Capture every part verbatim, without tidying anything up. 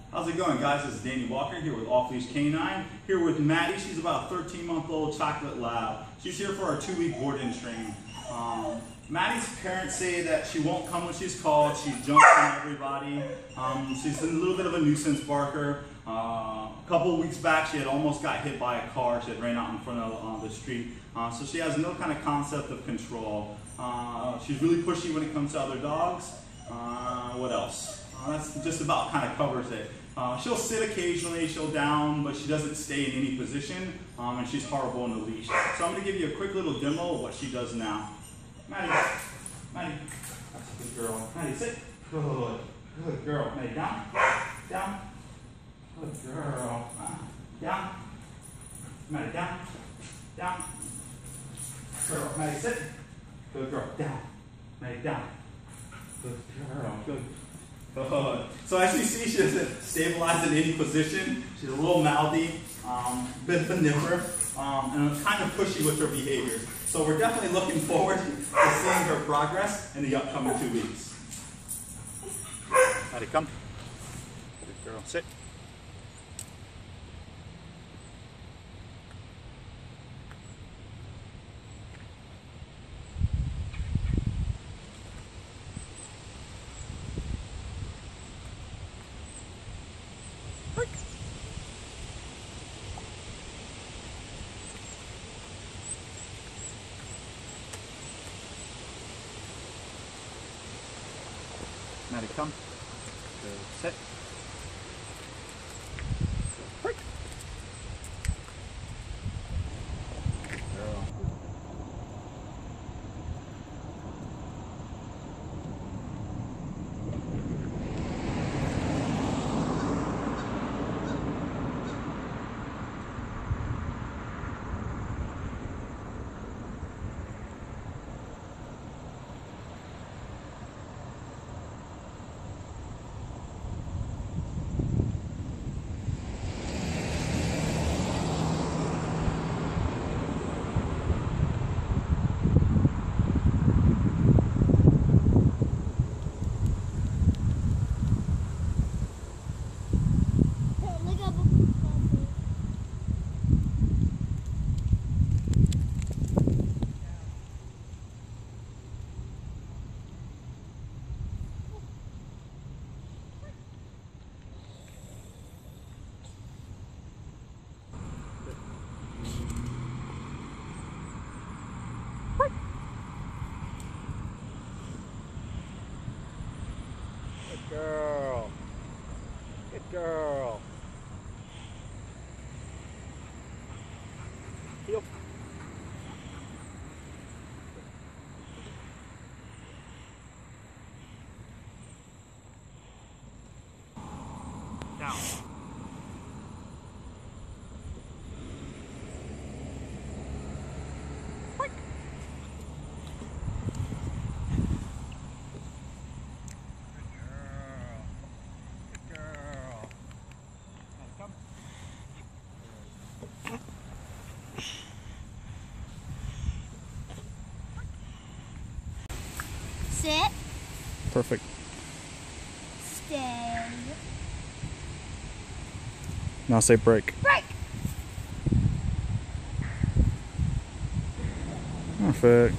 How's it going, guys? This is Danny Walker here with Off Leash Canine. Here with Mattie. She's about a thirteen month old chocolate lab. She's here for our two week board and train. Um, Mattie's parents say that she won't come when she's called. She jumps on everybody. Um, she's a little bit of a nuisance barker. Uh, a couple of weeks back, she had almost got hit by a car. She had ran out in front of uh, the street. Uh, so she has no kind of concept of control. Uh, she's really pushy when it comes to other dogs. Uh, what else? Uh, that's just about kind of covers it. Uh, she'll sit occasionally, she'll down, but she doesn't stay in any position, um, and she's horrible in the leash. So I'm going to give you a quick little demo of what she does now. Mattie, Mattie, that's a good girl. Mattie, sit. Good, good girl. Mattie, down, down. Good girl. Uh, down. Mattie, down, down. Girl, Mattie, sit. Good girl. Down. Mattie, down. Good girl. Good. Good. So as you see, she doesn't stabilize in any position. She's a little mouthy, um, bit of a nipper, um, and kind of pushy with her behavior. So we're definitely looking forward to seeing her progress in the upcoming two weeks. Mattie, come. Good girl. Sit. Mattie, come. Go, sit. Break. Girl. Good girl. Good girl. Heel. Down. Quick. Sit. Perfect. Stay. Now say break. Break. Perfect.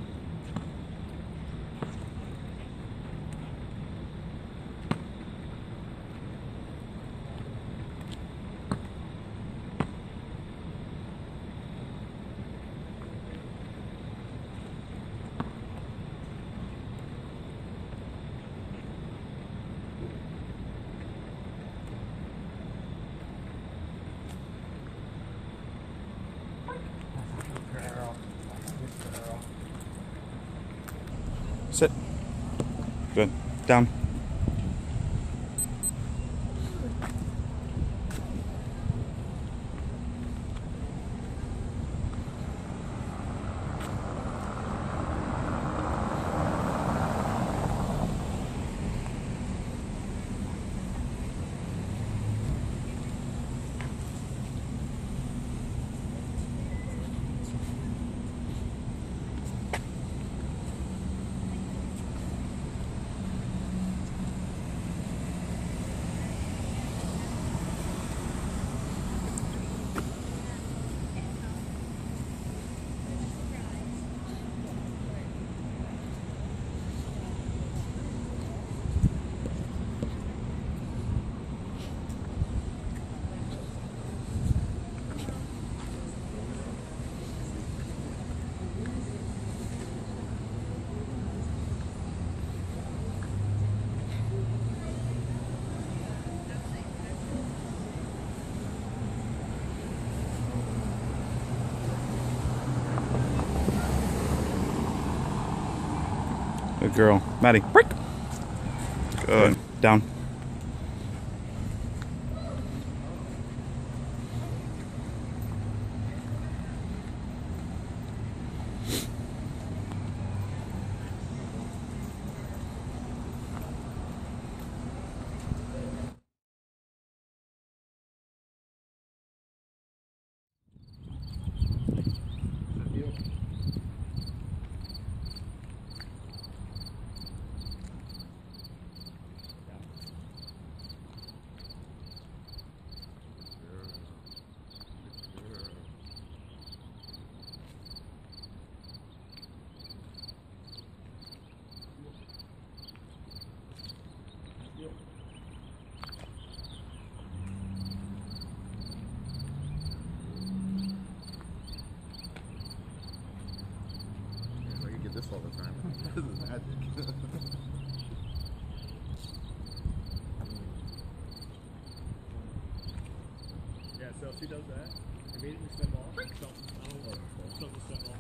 Sit. Good. Down. Good girl. Mattie, break. Good. Down. This all the time. This is magic. Yeah, so she does that. Immediately step off. So, I don't so to step off.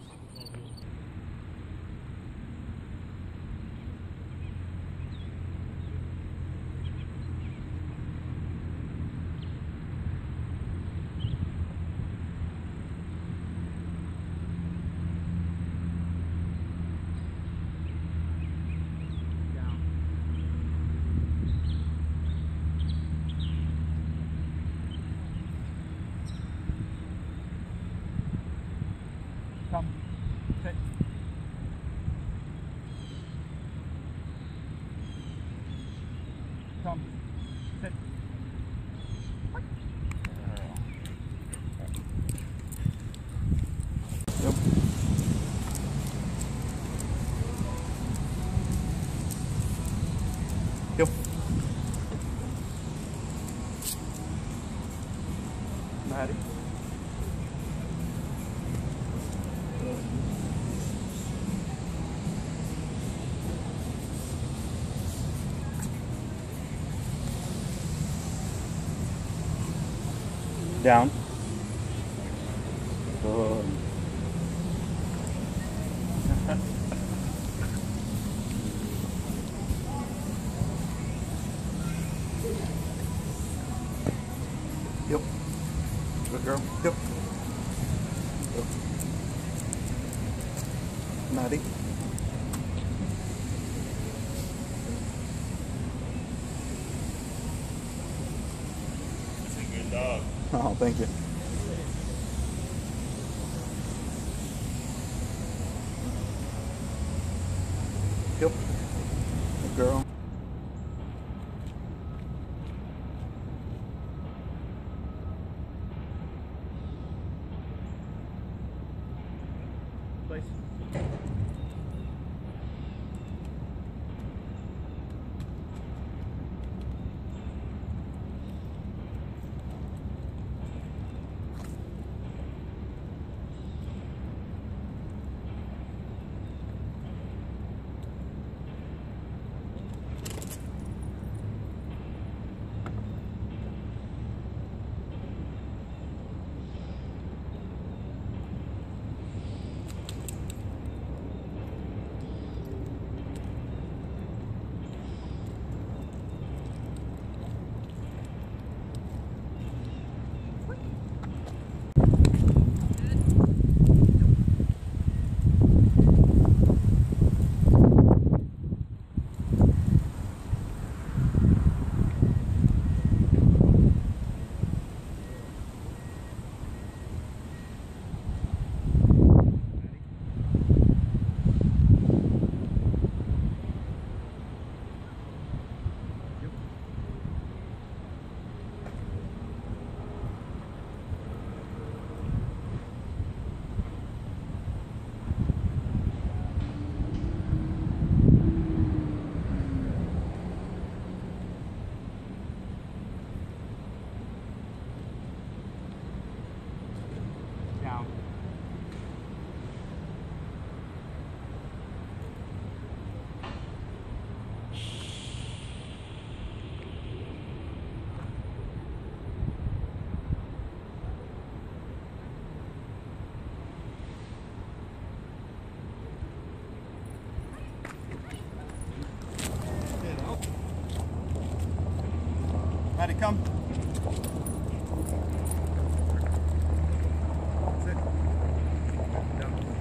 Come, sit. Come, sit. Yep. Yep. Mattie. Down. Good. Yep. Good girl. Yep. Yep. Mattie. That's a good dog. Oh, thank you. Yep. Good girl. Place. Mattie, come. Sit. Down.